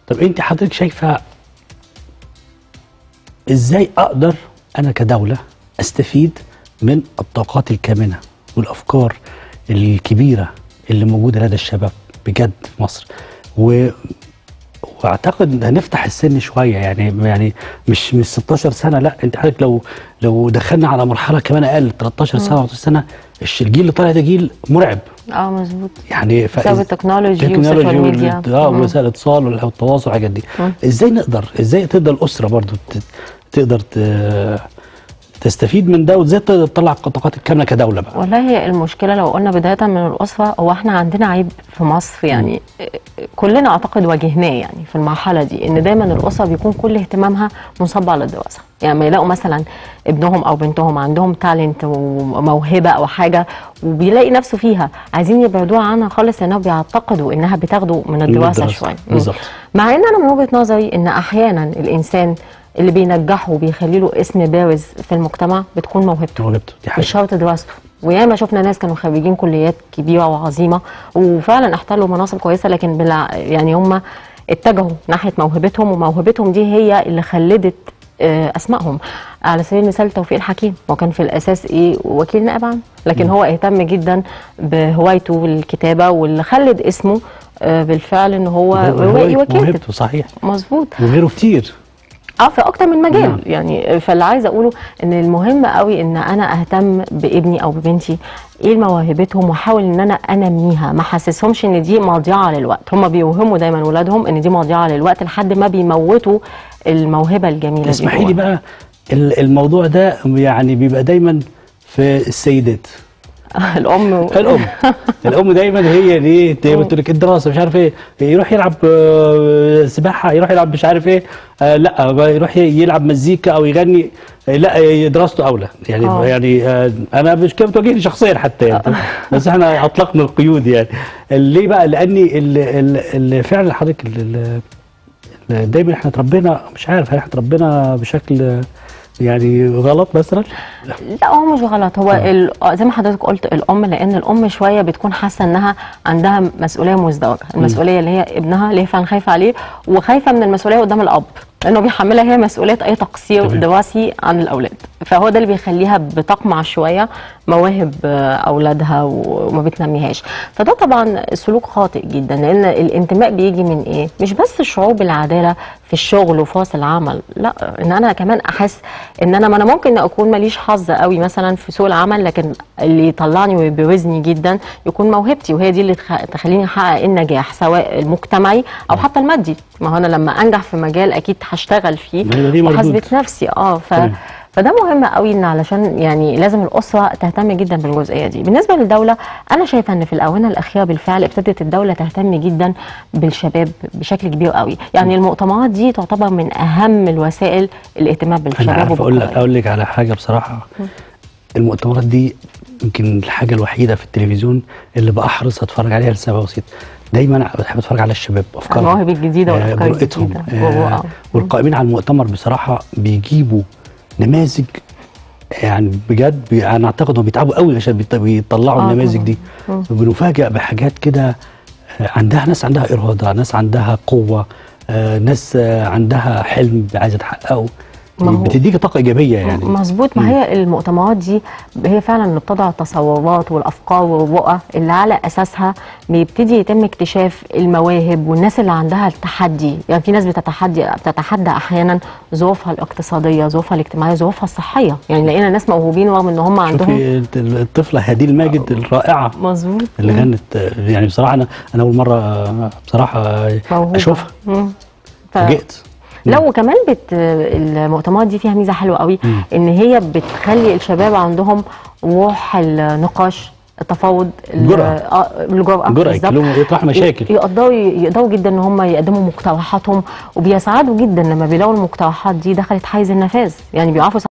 طب انت حضرتك شايفه ازاي اقدر انا كدوله استفيد من الطاقات الكامنه والافكار الكبيره اللي موجوده لدى الشباب بجد في مصر؟ واعتقد هنفتح السن شويه، يعني مش 16 سنه، لا انت حضرتك لو دخلنا على مرحله كمان اقل 13 سنه 14 سنه، الجيل اللي طالع ده جيل مرعب. مظبوط. يعني بسبب التكنولوجي والسوشيال ميديا ووسائل الاتصال والتواصل والحاجات دي. ازاي تقدر الاسره برضو تقدر تستفيد من ده، وازاي تقدر تطلع الطاقات الكامله كدوله بقى؟ والله هي المشكله لو قلنا بدايه من الاسره، هو احنا عندنا عيب في مصر يعني كلنا اعتقد واجهناه يعني في المرحله دي، ان دايما الاسره بيكون كل اهتمامها منصب على الدراسه. يعني ما يلاقوا مثلا ابنهم او بنتهم عندهم تالنت وموهبه او حاجه وبيلاقي نفسه فيها، عايزين يبعدوها عنها خالص لانهم بيعتقدوا انها بتاخده من الدراسه شويه. بالظبط. مع ان انا من وجهه نظري ان احيانا الانسان اللي بينجحه وبيخلي له اسم بارز في المجتمع بتكون موهبته مش شرط دراسته. وياما شفنا ناس كانوا خريجين كليات كبيره وعظيمه وفعلا احتلوا مناصب كويسه، لكن يعني هم اتجهوا ناحيه موهبتهم، وموهبتهم دي هي اللي خلدت اسمائهم. على سبيل المثال توفيق الحكيم، هو كان في الاساس وكيل نائب عام، لكن هو اهتم جدا بهوايته الكتابه واللي خلد اسمه بالفعل ان هو روائي وكاتب. موهبته صحيح. مظبوط. وغيره كتير في اكتر من مجال. يعني فاللي عايزه اقوله ان المهم قوي ان انا اهتم بابني او ببنتي ايه موهبتهم، واحاول ان انا انميها، ما حسسهمش ان دي مضيعه للوقت. هم بيوهموا دايما ولادهم ان دي مضيعه للوقت لحد ما بيموتوا الموهبه الجميله دي. اسمحي لي بقى، الموضوع ده يعني بيبقى دايما في السيدات. الام دايما هي اللي دايما تقول لك الدراسه مش عارف ايه، يروح يلعب سباحه، يروح يلعب مش عارف ايه، لا يروح يلعب مزيكا او يغني، لا دراسته اولى. يعني انا مش كده بتواجهني شخصيا حتى يعني بس احنا اطلقنا القيود. يعني ليه بقى؟ لاني اللي فعلا حضرتك دايما احنا اتربينا، مش عارف هل احنا اتربينا بشكل يعني غلط مثلا؟ لا هو مش غلط، هو زي ما حضرتك قلت الام، لان الام شويه بتكون حاسه انها عندها مسؤوليه مزدوجه، المسؤوليه اللي هي ابنها اللي هي فعلا خايفه عليه، وخايفه من المسؤوليه قدام الاب لانه بيحملها هي مسؤوليه اي تقصير دراسي عن الاولاد. فهو ده اللي بيخليها بتقمع شويه مواهب اولادها وما بتنميهاش. فده طبعا سلوك خاطئ جدا، لان الانتماء بيجي من ايه؟ مش بس الشعور بالعداله في الشغل وفرص العمل، لا، ان انا كمان احس ان انا، ما انا ممكن اكون ماليش حظ قوي مثلا في سوق العمل، لكن اللي يطلعني ويبرزني جدا يكون موهبتي، وهي دي اللي تخليني احقق النجاح سواء المجتمعي او حتى المادي. ما هو انا لما انجح في مجال اكيد هشتغل فيه وحاسبة نفسي. فده مهم قوي، ان علشان يعني لازم الاسره تهتم جدا بالجزئيه دي. بالنسبه للدوله، انا شايفه ان في الاونه الاخيره بالفعل ابتدت الدوله تهتم جدا بالشباب بشكل كبير قوي. يعني المؤتمرات دي تعتبر من اهم الوسائل الاهتمام بالشباب. انا عارف اقول لك على حاجه بصراحه، المؤتمرات دي يمكن الحاجه الوحيده في التلفزيون اللي بحرص اتفرج عليها لسبب بسيط. دايما بحب اتفرج على الشباب، افكارهم، المواهب الجديده والافكار الجديده، والقائمين على المؤتمر بصراحه بيجيبوا نماذج يعني بجد. انا اعتقد انهم بيتعبوا قوي عشان بيطلعوا النماذج دي. بنفاجئ بحاجات كده، ناس عندها اراده، ناس عندها قوه، ناس عندها حلم عايزه تحققه، بتديك طاقه ايجابيه يعني. مظبوط. ما هي المؤتمرات دي هي فعلا اللي بتضع التصورات والافكار والرؤى اللي على اساسها بيبتدي يتم اكتشاف المواهب والناس اللي عندها التحدي. يعني في ناس بتتحدى احيانا ظروفها الاقتصاديه، ظروفها الاجتماعيه، ظروفها الصحيه. يعني لقينا ناس موهوبين رغم ان هم عندهم. شوفي الطفله هديل ماجد الرائعه، مظبوط، اللي غنت. يعني بصراحه انا اول مره بصراحه اشوفها فاجئت. لا وكمان المؤتمرات دي فيها ميزه حلوه قوي، ان هي بتخلي الشباب عندهم روح النقاش، التفاوض، الجرأة يطرح مشاكل، يقدروا جدا ان هم يقدموا مقترحاتهم، وبيسعدوا جدا لما بيلاقوا المقترحات دي دخلت حيز النفاذ. يعني بيعرفوا